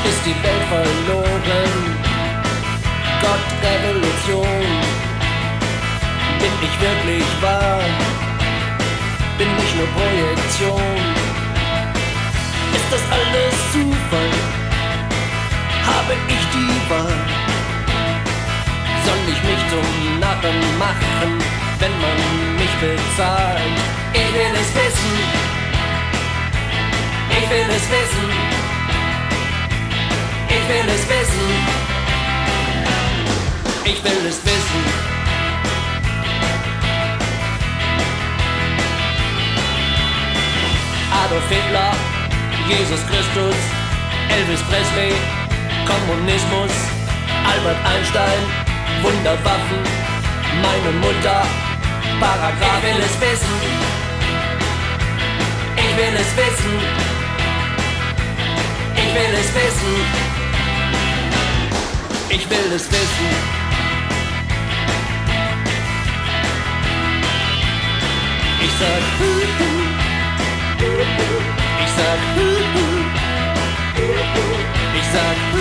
Ist die Welt verloren? Gott, Revolution. Bin ich wirklich wahr? Bin ich nur Projektion? Ist das alles Zufall? Habe ich die Wahl? Soll ich mich zum Narren machen, wenn man mich bezahlt? Ich will es wissen. Ich will es wissen. Ich will es wissen. Ich will es wissen. Adolf Hitler, Jesus Christus, Elvis Presley, Kommunismus, Albert Einstein, Wunderwaffen, meine Mutter, Paragraph. Ich will es wissen. Ich will es wissen. Ich will es wissen. Ich will es wissen. Ich sag ich sag ich sag